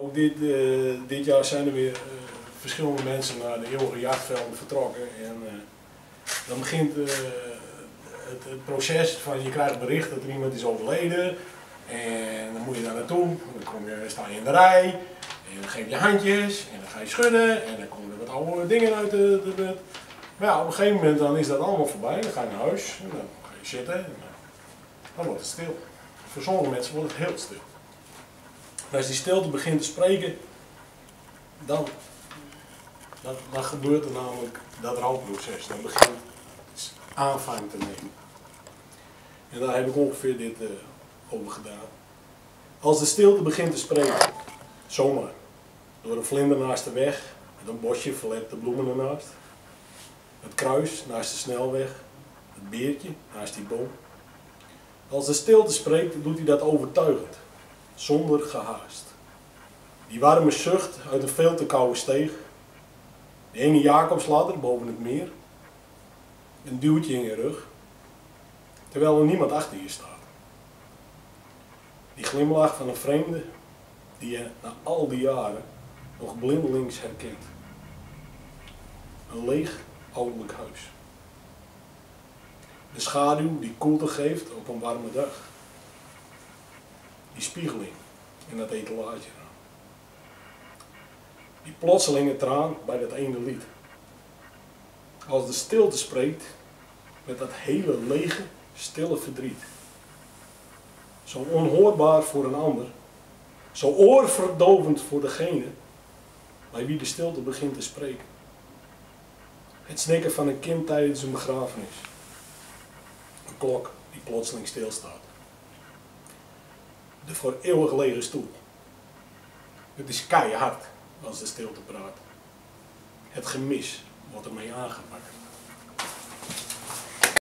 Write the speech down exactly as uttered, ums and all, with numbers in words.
Ook dit, uh, dit jaar zijn er weer uh, verschillende mensen naar de eeuwige jachtvelden vertrokken. En uh, dan begint uh, het, het proces van je krijgt bericht dat er iemand is overleden. En dan moet je daar naartoe, dan kom je, sta je in de rij en dan geef je handjes en dan ga je schudden en dan komen er wat oude dingen uit de, de, de. Maar ja, op een gegeven moment dan is dat allemaal voorbij, dan ga je naar huis en dan ga je zitten en dan wordt het stil. Voor sommige mensen wordt het heel stil. En als die stilte begint te spreken, dan, dan, dan gebeurt er namelijk dat rouwproces, dan begint het aanvang te nemen. En daar heb ik ongeveer dit uh, over gedaan. Als de stilte begint te spreken, zomaar, door een vlinder naast de weg, met een bosje verlepte bloemen ernaast, het kruis naast de snelweg, het beertje naast die boom. Als de stilte spreekt, doet hij dat overtuigend, zonder gehaast. Die warme zucht uit een veel te koude steeg, de ene Jacobsladder boven het meer, een duwtje in je rug, terwijl er niemand achter je staat. Die glimlach van een vreemde die je na al die jaren nog blindelings herkent. Een leeg ouderlijk huis. De schaduw die koelte geeft op een warme dag. Die spiegeling in dat etalage. Die plotselinge traan bij dat ene lied. Als de stilte spreekt met dat hele lege, stille verdriet. Zo onhoorbaar voor een ander, zo oorverdovend voor degene bij wie de stilte begint te spreken. Het snikken van een kind tijdens een begrafenis. Een klok die plotseling stilstaat. De voor eeuwig lege stoel. Het is keihard als de stilte praat. Het gemis wordt ermee aangepakt.